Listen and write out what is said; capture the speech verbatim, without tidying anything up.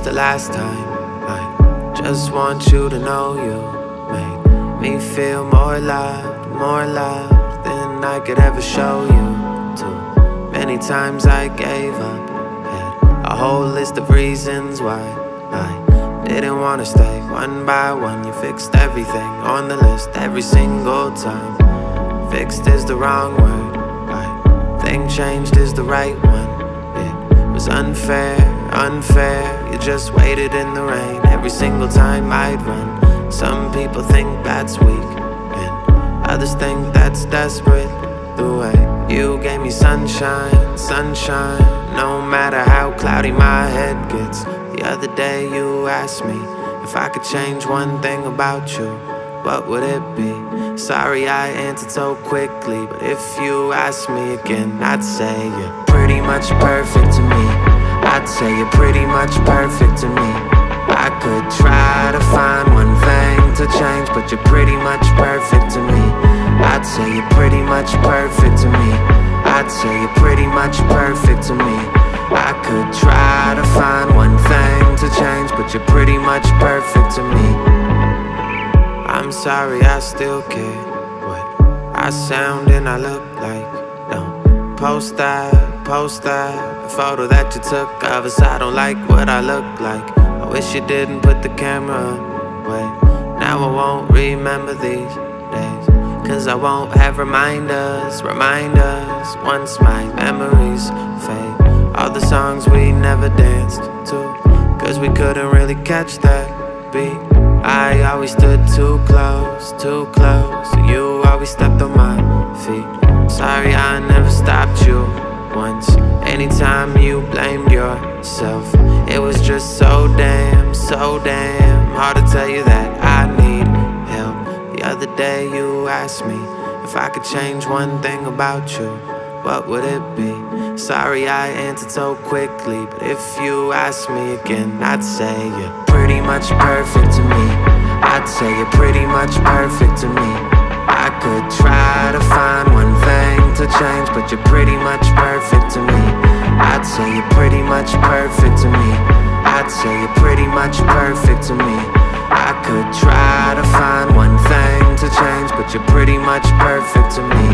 the last time. I just want you to know you made me feel more loved, more loved than I could ever show you. Too many times I gave up, had a whole list of reasons why I didn't want to stay. One by one you fixed everything on the list every single time. Fixed is the wrong word, I think changed is the right one. It was unfair, unfair, you just waited in the rain every single time I'd run. Some people think that's weak, and others think that's desperate. The way you gave me sunshine, sunshine, no matter how cloudy my head gets. The other day you asked me if I could change one thing about you, what would it be? Sorry I answered so quickly, but if you ask me again, I'd say you're pretty much perfect to me. I'd say you're pretty much perfect to me. I could try to find one thing to change, but you're pretty much perfect to me. I'd say you're pretty much perfect to me. I'd say you're pretty much perfect to me. I could try to find one thing to change, but you're pretty much perfect to me. I'm sorry, I still care what I sound and I look like. Don't post that, post that photo that you took of us. I don't like what I look like. I wish you didn't put the camera away. Now I won't remember these days, cause I won't have reminders, reminders once my memories fade. All the songs we never danced to, cause we couldn't really catch that beat. I always stood too close, too close. You always stepped on my feet. Sorry I never stopped you once. Anytime you blamed yourself, it was just so damn, so damn hard to tell you that I need help. The other day you asked me if I could change one thing about you, what would it be? Sorry I answered so quickly, but if you ask me again, I'd say you're pretty much perfect to me. I'd say you're pretty much perfect to me. I could try to find one thing to change, but you're pretty much perfect to me. I'd say you're pretty much perfect to me. I'd say you're pretty much perfect to me. I could try to find one thing to change, but you're pretty much perfect to me.